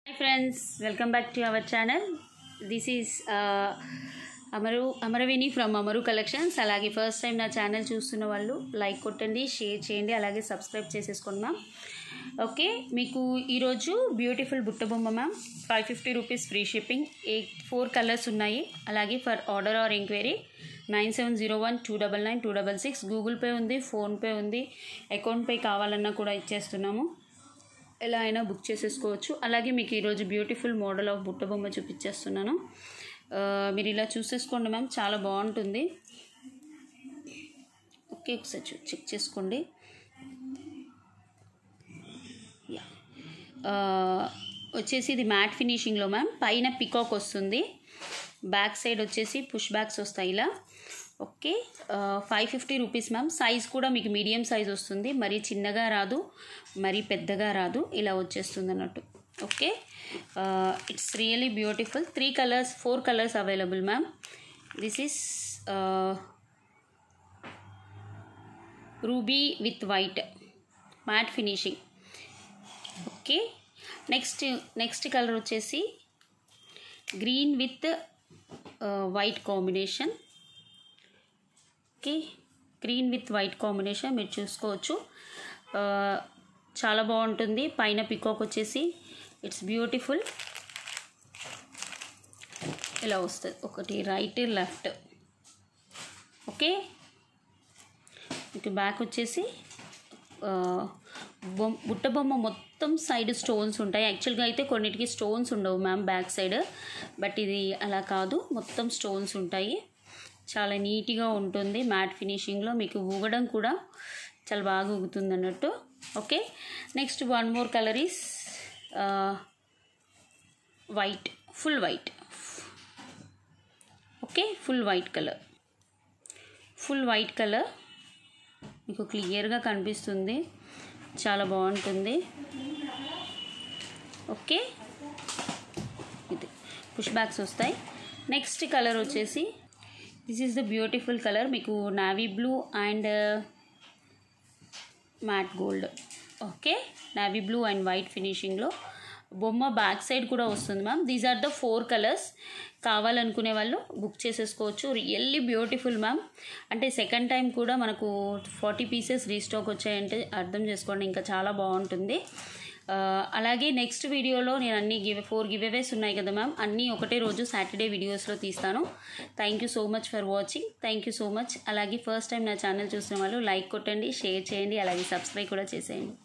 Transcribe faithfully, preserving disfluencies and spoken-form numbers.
Hi friends, welcome back to our channel. This is uh, Amaru Amaravini from Amaru Collections. అలాగే first time నా channel చూస్తున్న వాళ్ళు like కొట్టండి, share చేయండి, అలాగే సబ్స్క్రైబ్ చేసేసుకోండి మ్యామ్. ఓకే, మీకు ఈరోజు beautiful Butta Bomma ma'am, five fifty rupees free shipping, eight four colours ఉన్నాయి. అలాగే for order or enquiry nine seven zero one two double nine two double six Google Pay ఉంది, PhonePe ఉంది, account pay కావాలన్నా కూడా ఇచ్చేస్తున్నాము. ఎలా అయినా బుక్ చేసేసుకోవచ్చు. అలాగే మీకు ఈరోజు బ్యూటిఫుల్ మోడల్ ఆఫ్ బుట్ట బొమ్మ చూపించేస్తున్నాను. మీరు ఇలా చూసేసుకోండి మ్యామ్, చాలా బాగుంటుంది. ఓకే, ఒకసారి చెక్ చేసుకోండి. వచ్చేసి ఇది మ్యాట్ ఫినిషింగ్లో మ్యామ్, పైన పికాక్ వస్తుంది, బ్యాక్ సైడ్ వచ్చేసి పుష్ బ్యాక్స్ వస్తాయి ఇలా. Okay, five fifty rupees ma'am. Size కూడా మీకు మీడియం సైజ్ వస్తుంది, మరీ చిన్నగా రాదు, మరీ పెద్దగా రాదు, ఇలా వచ్చేస్తుంది అన్నట్టు. Okay, it's really beautiful. Three colours four colours available ma'am. This is ruby with white matte finishing. Okay, next next colour వచ్చేసి green with white combination. Okay, green with white combination మీరు చూసుకోవచ్చు, చాలా బాగుంటుంది. పైన పికాక్ వచ్చేసి it's beautiful, ఇలా వస్తుంది, ఒకటి రైట్ లెఫ్ట్. ఓకే, ఇక బ్యాక్ వచ్చేసి బొమ్మ బుట్ట బొమ్మ మొత్తం సైడ్ స్టోన్స్ ఉంటాయి. యాక్చువల్గా అయితే కొన్నిటికి స్టోన్స్ ఉండవు మ్యామ్ బ్యాక్ సైడ్, బట్ ఇది అలా కాదు, మొత్తం స్టోన్స్ ఉంటాయి. చాలా నీట్గా ఉంటుంది, మ్యాట్ ఫినిషింగ్లో మీకు ఊగడం కూడా చాలా బాగా ఊగుతుంది అన్నట్టు. Okay, next one more colour is white, full white. Okay, full white colour, full white colour మీకు క్లియర్గా కనిపిస్తుంది, చాలా బాగుంటుంది. ఓకే, ఇది పుష్ బ్యాక్స్ వస్తాయి. నెక్స్ట్ కలర్ వచ్చేసి this is the beautiful colour, మీకు navy blue and matte gold. Okay, navy blue and white ఫినిషింగ్లో బొమ్మ బ్యాక్ సైడ్ కూడా వస్తుంది ma'am. These are the four colours. కావాలనుకునే వాళ్ళు బుక్ చేసేసుకోవచ్చు. Really beautiful ma'am. అంటే సెకండ్ టైం కూడా మనకు ఫార్టీ పీసెస్ రీస్టాక్ వచ్చాయంటే అర్థం చేసుకోండి, ఇంకా చాలా బాగుంటుంది. అలాగే నెక్స్ట్ వీడియోలో నేను అన్ని గివ్ ఫోర్ గివ్ అవేస్ ఉన్నాయి కదా మ్యామ్, అన్నీ ఒకటే రోజు సాటర్డే వీడియోస్లో తీస్తాను. Thank you so much for watching. Thank you so much. అలాగే ఫస్ట్ టైం నా ఛానల్ చూసిన వాళ్ళు లైక్ కొట్టండి, షేర్ చేయండి, అలాగే సబ్స్క్రైబ్ కూడా చేసేయండి.